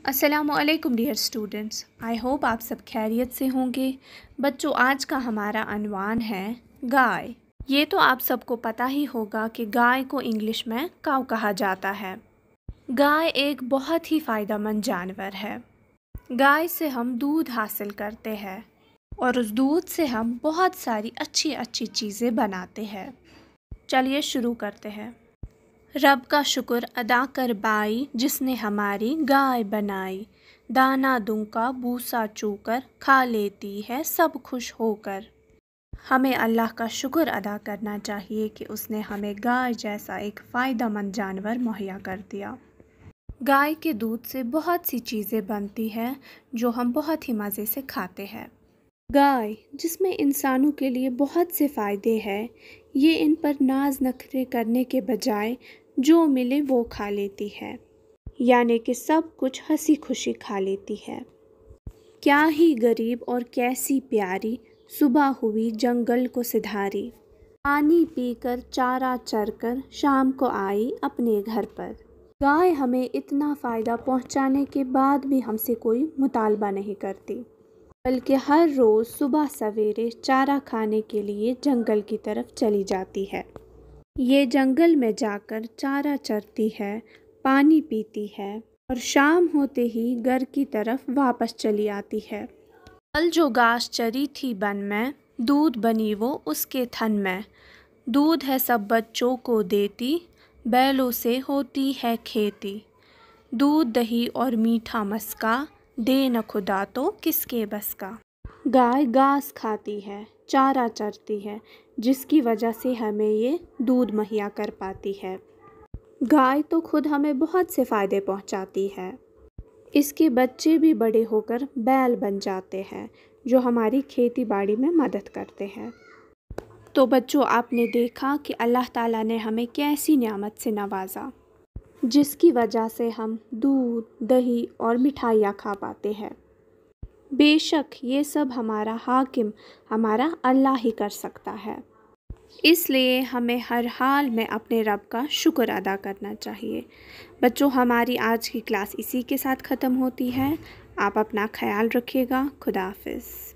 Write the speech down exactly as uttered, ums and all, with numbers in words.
अस्सलामुअलैकुम dear students, I hope आप सब खैरियत से होंगे। बच्चों, आज का हमारा अनवान है गाय। ये तो आप सबको पता ही होगा कि गाय को इंग्लिश में काऊ कहा जाता है। गाय एक बहुत ही फ़ायदेमंद जानवर है। गाय से हम दूध हासिल करते हैं और उस दूध से हम बहुत सारी अच्छी अच्छी चीज़ें बनाते हैं। चलिए शुरू करते हैं। रब का शुक्र अदा कर बाई, जिसने हमारी गाय बनाई। दाना दूंका भूसा चूकर, खा लेती है सब खुश होकर। हमें अल्लाह का शुक्र अदा करना चाहिए कि उसने हमें गाय जैसा एक फ़ायदेमंद जानवर मुहैया कर दिया। गाय के दूध से बहुत सी चीज़ें बनती हैं जो हम बहुत ही मज़े से खाते हैं। गाय, जिसमें इंसानों के लिए बहुत से फ़ायदे हैं, ये इन पर नाज नखरे करने के बजाय जो मिले वो खा लेती है, यानी कि सब कुछ हंसी खुशी खा लेती है। क्या ही गरीब और कैसी प्यारी, सुबह हुई जंगल को सिधारी। पानी पीकर चारा चरकर, शाम को आई अपने घर पर। गाय हमें इतना फ़ायदा पहुंचाने के बाद भी हमसे कोई मुतालबा नहीं करती, बल्कि हर रोज़ सुबह सवेरे चारा खाने के लिए जंगल की तरफ चली जाती है। ये जंगल में जाकर चारा चरती है, पानी पीती है और शाम होते ही घर की तरफ वापस चली आती है। कल जो घास चरी थी बन में, दूध बनी वो उसके थन में। दूध है सब बच्चों को देती, बैलों से होती है खेती। दूध दही और मीठा मस्का, दे न खुदा तो किसके बस का। गाय घास खाती है, चारा चरती है, जिसकी वजह से हमें ये दूध मुहैया कर पाती है। गाय तो खुद हमें बहुत से फ़ायदे पहुंचाती है। इसके बच्चे भी बड़े होकर बैल बन जाते हैं, जो हमारी खेती बाड़ी में मदद करते हैं। तो बच्चों, आपने देखा कि अल्लाह ताला ने हमें कैसी नेमत से नवाजा, जिसकी वजह से हम दूध, दही और मिठाइयाँ खा पाते हैं। बेशक ये सब हमारा हाकिम, हमारा अल्लाह ही कर सकता है। इसलिए हमें हर हाल में अपने रब का शुक्र अदा करना चाहिए। बच्चों, हमारी आज की क्लास इसी के साथ ख़त्म होती है। आप अपना ख्याल रखिएगा। खुदा हाफिज़।